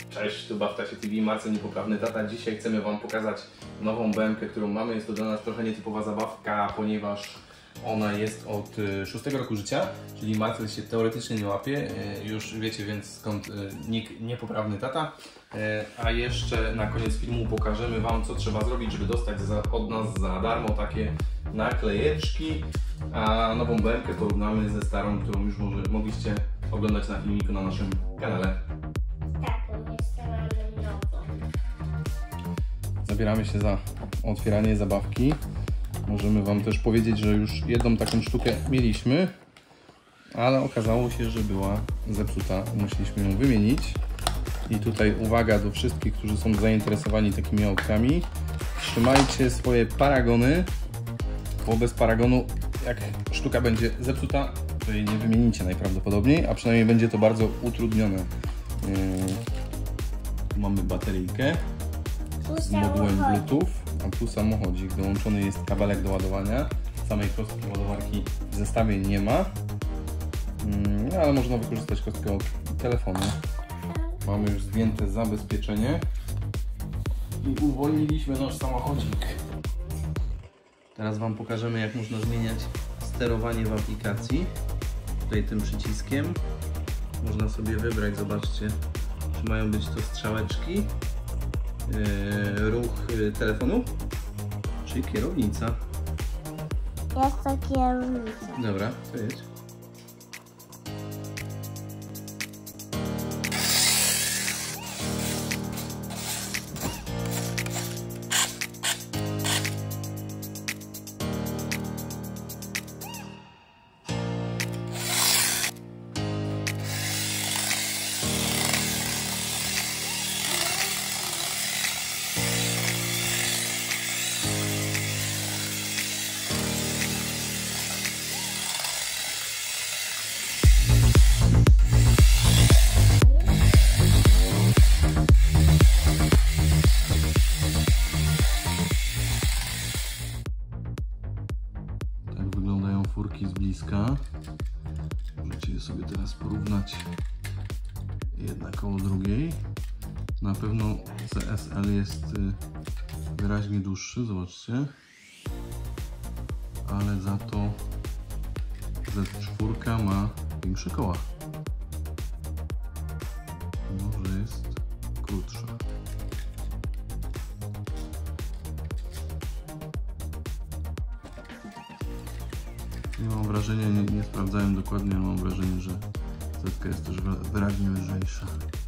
Cześć, tu Bawtasie TV, Marcel Niepoprawny Tata. Dzisiaj chcemy Wam pokazać nową BM-kę, którą mamy. Jest to dla nas trochę nietypowa zabawka, ponieważ ona jest od 6 roku życia, czyli Marcel się teoretycznie nie łapie. Już wiecie więc skąd nick Niepoprawny Tata. A jeszcze na koniec filmu pokażemy Wam, co trzeba zrobić, żeby dostać od nas za darmo takie naklejeczki. A nową BM-kę porównamy ze starą, którą już mogliście oglądać na filmiku na naszym kanale. Zabieramy się za otwieranie zabawki. Możemy Wam też powiedzieć, że już jedną taką sztukę mieliśmy, ale okazało się, że była zepsuta. Musieliśmy ją wymienić. I tutaj uwaga do wszystkich, którzy są zainteresowani takimi autkami. Trzymajcie swoje paragony, bo bez paragonu, jak sztuka będzie zepsuta, to jej nie wymienicie najprawdopodobniej, a przynajmniej będzie to bardzo utrudnione. Tu mamy bateryjkę z modułem Bluetooth, a tu samochodzik. Dołączony jest kabelek do ładowania. Samej kostki ładowarki w zestawie nie ma, ale można wykorzystać kostkę od telefonu. Mamy już zdjęte zabezpieczenie i uwolniliśmy nasz samochodzik. Teraz Wam pokażemy, jak można zmieniać sterowanie w aplikacji. Tutaj tym przyciskiem można sobie wybrać, zobaczcie, czy mają być to strzałeczki, ruch telefonu, czy kierownica. Jest to kierownica. Dobra, to jest. Wyglądają furki z bliska. Możecie je sobie teraz porównać jedna koło drugiej. Na pewno CSL jest wyraźnie dłuższy, zobaczcie. Ale za to Z4 ma większe koła. Może jest krótsza. Nie mam wrażenia, nie sprawdzałem dokładnie, ale mam wrażenie, że zetka jest też wyraźnie lżejsza.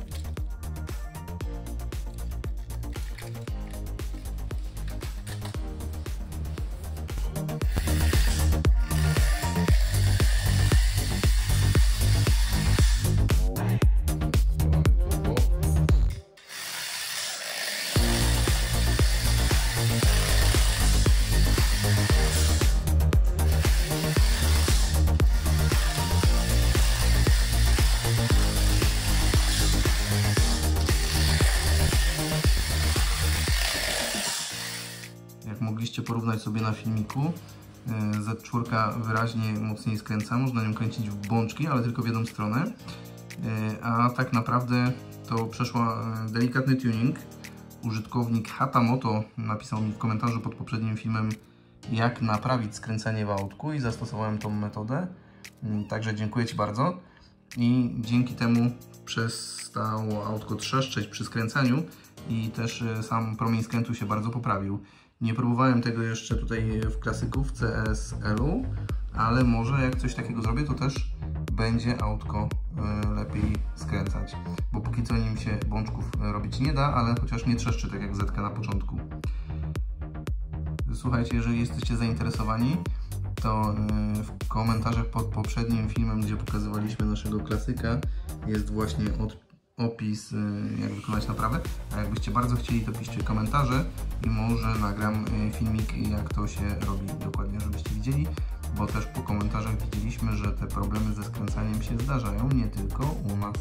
Jak mogliście porównać sobie na filmiku, Z4 wyraźnie mocniej skręca, można nią kręcić w bączki, ale tylko w jedną stronę, a tak naprawdę to przeszła delikatny tuning. Użytkownik Hatamoto napisał mi w komentarzu pod poprzednim filmem, jak naprawić skręcenie w autku, i zastosowałem tą metodę, także dziękuję Ci bardzo. I dzięki temu przestało autko trzeszczeć przy skręcaniu i też sam promień skrętu się bardzo poprawił. Nie próbowałem tego jeszcze tutaj w klasyku, w CSL-u, ale może jak coś takiego zrobię, to też będzie autko lepiej skręcać. Bo póki co nim się bączków robić nie da, ale chociaż nie trzeszczy tak jak Zetka na początku. Słuchajcie, jeżeli jesteście zainteresowani, to w komentarzach pod poprzednim filmem, gdzie pokazywaliśmy naszego klasyka, jest właśnie opis, jak wykonać naprawę. A jakbyście bardzo chcieli, to piszcie komentarze i może nagram filmik, jak to się robi dokładnie, żebyście widzieli, bo też po komentarzach widzieliśmy, że te problemy ze skręcaniem się zdarzają nie tylko u nas.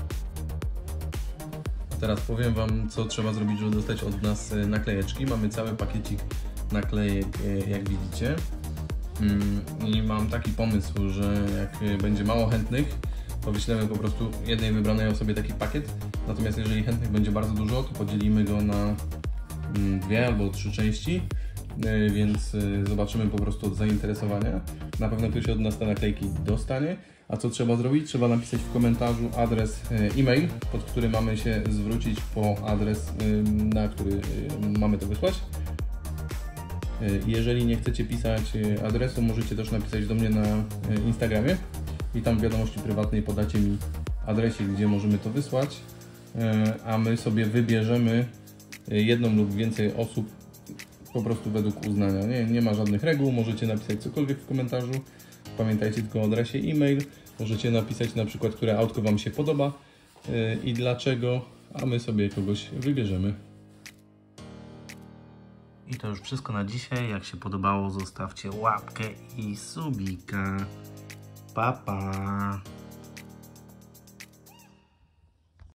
Teraz powiem Wam, co trzeba zrobić, żeby dostać od nas naklejeczki. Mamy cały pakiecik naklejek, jak widzicie. I mam taki pomysł, że jak będzie mało chętnych, to wyślemy po prostu jednej wybranej osobie taki pakiet Natomiast jeżeli chętnych będzie bardzo dużo, to podzielimy go na 2 albo 3 części, więc zobaczymy po prostu od zainteresowania. Na pewno ktoś od nas te naklejki dostanie. A co trzeba zrobić? Trzeba napisać w komentarzu adres e-mail, pod który mamy się zwrócić po adres, na który mamy to wysłać. Jeżeli nie chcecie pisać adresu, możecie też napisać do mnie na Instagramie i tam w wiadomości prywatnej podacie mi adresik, gdzie możemy to wysłać, a my sobie wybierzemy jedną lub więcej osób po prostu według uznania. Nie ma żadnych reguł, możecie napisać cokolwiek w komentarzu. Pamiętajcie tylko o adresie e-mail. Możecie napisać na przykład, które autko Wam się podoba i dlaczego, a my sobie kogoś wybierzemy. I to już wszystko na dzisiaj. Jak się podobało, zostawcie łapkę i subika. Pa, pa!